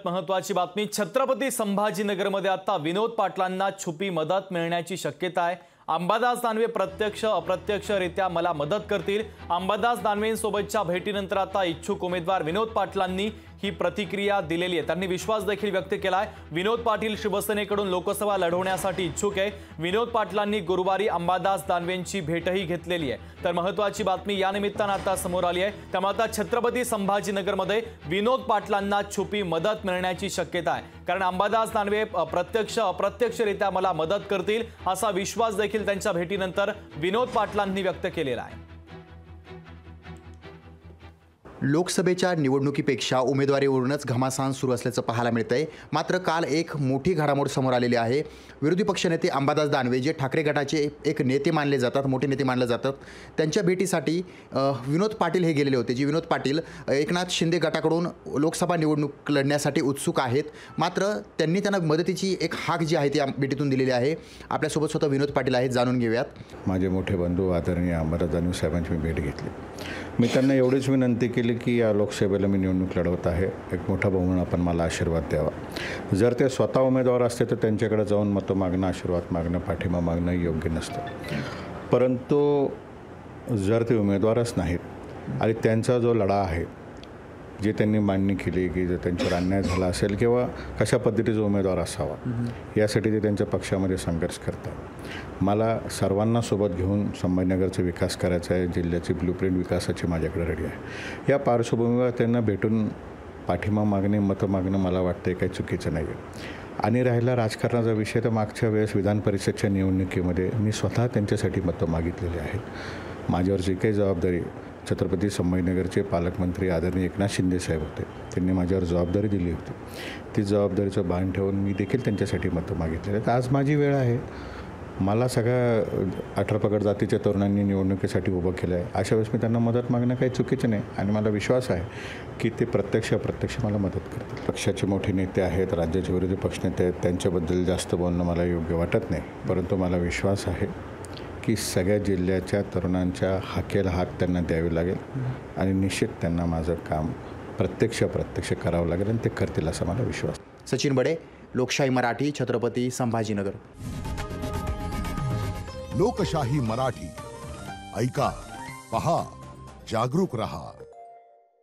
महत्वाची बातमी, छत्रपती संभाजीनगरमध्ये आता विनोद पाटलांना छुपी मदत मिळण्याची शक्यता आहे। अंबादास दानवे प्रत्यक्ष अप्रत्यक्षरित्या मला मदत करतील। अंबादास दानवेंसोबतच्या भेटीनंतर आता इच्छुक उमेदवार विनोद पाटलांनी ही प्रतिक्रिया दिलेली आहे। त्यांनी विश्वास देखील व्यक्त केलाय। विनोद पाटील शिवसेनेकडून लोकसभा लढवण्यासाठी इच्छुक आहे। विनोद पाटलांनी गुरुवारी अंबादास दानवेंची भेटही घेतलेली आहे। तर महत्त्वाची बातमी या निमित्तानं आता समोर आली आहे। त्यामुळे आता छत्रपती संभाजीनगरमध्ये विनोद पाटलांना छुपी मदत मिळण्याची शक्यता आहे, कारण अंबादास दानवे प्रत्यक्ष अप्रत्यक्षरित्या मला मदत करतील असा विश्वास देखील त्यांच्या भेटीनंतर विनोद पाटलांनी व्यक्त केलेला आहे। लोकसभेच्या निवडणुकीपेक्षा उमेदवारीवरूनच घमासान सुरू असल्याचं पाहायला मिळतंय। मात्र काल एक मोठी घडामोड समोर आलेली आहे। विरोधी पक्षनेते अंबादास दानवे जे ठाकरे गटाचे एक नेते मानले जातात, मोठे नेते मानले जातात, त्यांच्या भेटीसाठी विनोद पाटील हे गेलेले होते। जे विनोद पाटील एकनाथ शिंदे गटाकडून लोकसभा निवडणूक लढण्यासाठी उत्सुक आहेत। मात्र त्यांनी त्यांना मदतीची एक हाक जी आहे ती भेटीतून दिलेली आहे। आपल्यासोबत स्वतः विनोद पाटील आहेत, जाणून घेऊयात। माझे मोठे बंधू आदरणीय अंबादास दानवे साहेबांची भेट घेतली। मी त्यांना एवढीच विनंती केली की या लोकसभेला मी निवडणूक लढवत आहे, एक मोठा भाऊ म्हणून आपण मला आशीर्वाद द्यावा। जर ते स्वतः उमेदवार असते तर त्यांच्याकडे जाऊन मतं मागणं, आशीर्वाद मागणं, पाठिंबा मागणं योग्य नसतं। परंतु जर ते उमेदवारच नाहीत आणि त्यांचा जो लढा आहे, जे त्यांनी मान्य केली की जर त्यांच्यावर अन्याय झाला असेल किंवा कशा पद्धतीचा उमेदवार असावा, यासाठी ते त्यांच्या पक्षामध्ये संघर्ष करतात। मला सर्वांना सोबत घेऊन संभाजीनगरचा विकास करायचा आहे। जिल्ह्याची ब्लूप्रिंट विकासाची माझ्याकडे रेडी आहे। या पार्श्वभूमीवर त्यांना भेटून पाठिंबा मागणे, मतं मागणं मला वाटतं काही चुकीचं नाही आहे। आणि राहिला राजकारणाचा विषय, तर मागच्या वेळेस विधान परिषदच्या निवडणुकीमध्ये मी स्वतः त्यांच्यासाठी मतं मागितलेली आहेत। माझ्यावर जी काही जबाबदारी छत्रपती संभाजीनगरचे पालकमंत्री आदरणीय एकनाथ शिंदे साहेब होते, त्यांनी माझ्यावर जबाबदारी दिली होती। ती जबाबदारीचं भान ठेवून मी देखील त्यांच्यासाठी मतं मागितलेली आहेत। आज माझी वेळ आहे। मला सगळ्या 18 पगड जातीच्या तरुणांनी निवडणुकीसाठी उभं केलं आहे। अशा वेळेस मी त्यांना मदत मागणं काही चुकीचं नाही आणि मला विश्वास आहे की ते प्रत्यक्ष अप्रत्यक्ष मला मदत करतील। पक्षाचे मोठे नेते आहेत, राज्याचे विरोधी पक्षनेते आहेत, त्यांच्याबद्दल जास्त बोलणं मला योग्य वाटत नाही। परंतु मला विश्वास आहे की सगळ्या जिल्ह्याच्या तरुणांच्या हाकेला हाक त्यांना द्यावी लागेल आणि निश्चित त्यांना माझं काम प्रत्यक्ष अप्रत्यक्ष करावं लागेल आणि ते करतील असा मला विश्वास। सचिन बडे, लोकशाही मराठी, छत्रपती संभाजीनगर। लोकशाही मराठी, ऐका, पहा, जागरूक रहा।